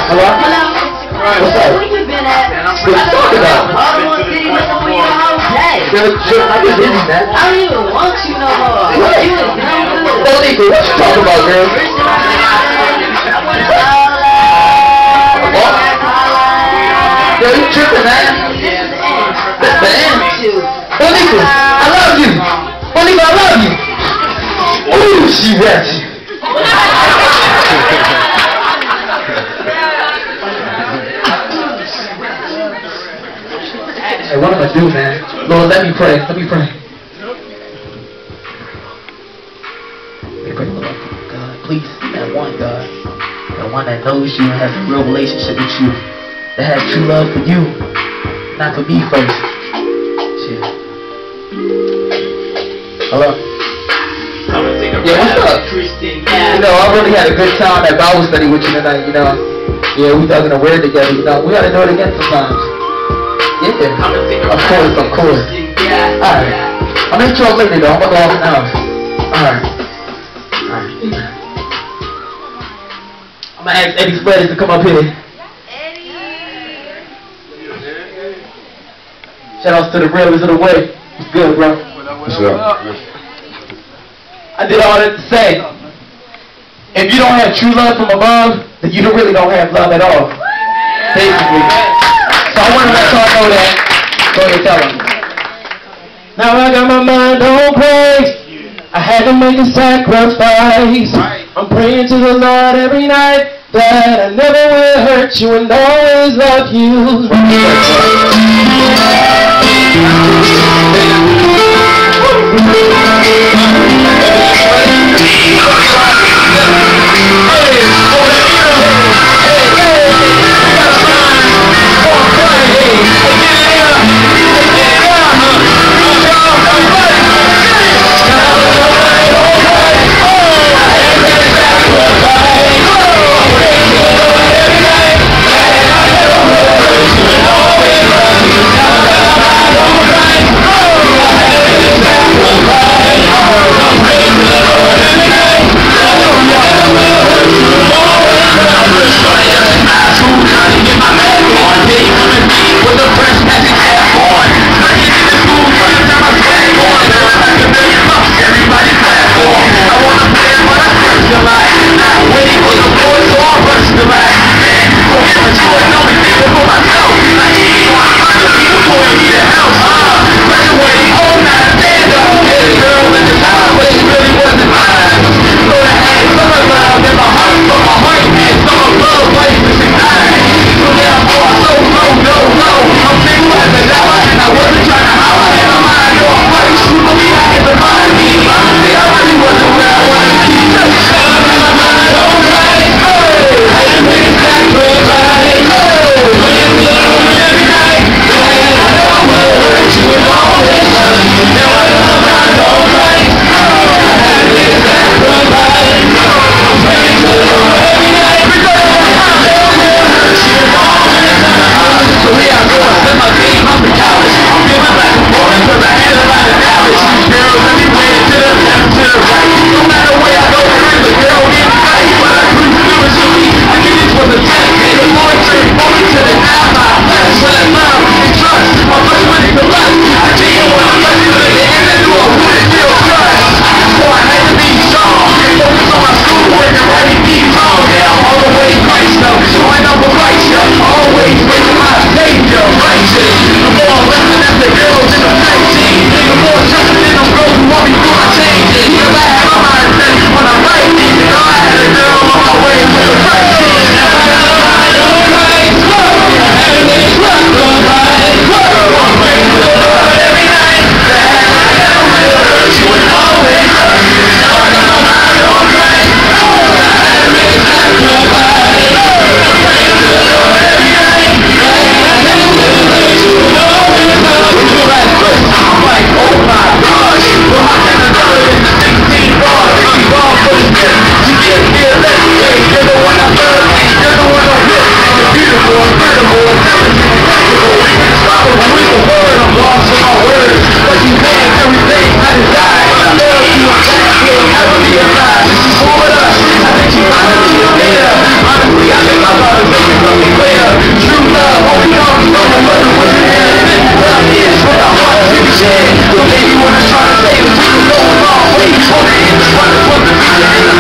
Hello? Hello? What's up? Where you been at? What you talking about? Baltimore City looking for you the whole day. I've been busy, man. I don't even want you no more. What? You was no good. Monique, what you talking about, girl? Yo, you tripping, man? That's the end. Monica, I love you. Monica, I love you. Ooh, she ratchet. Hey, what am I do, man? Lord, let me pray. Let me pray. Let me pray, Lord. God, please, that one, God. That one that knows you and has a real relationship with you. That has true love for you. Not for me first. Shit. Hello? Yeah, what's up? You know, I really had a good time at Bible study with you tonight, you know. Yeah, we talking a word together, you know. We gotta do it again sometimes. Yeah, of course. Alright. I'll make sure later though. I'm gonna go off in the house. Alright. I'm gonna ask Eddie Spreaders to come up here. Shout outs to the Realers of the Way. What's good, bro? What's up? I did all that to say, if you don't have true love from above, then you really don't have love at all. Basically. So I want to let y'all know that. Go ahead, tell them. Now I got my mind on praise. I had to make a sacrifice. I'm praying to the Lord every night that I never will hurt you and always love you.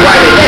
Friday.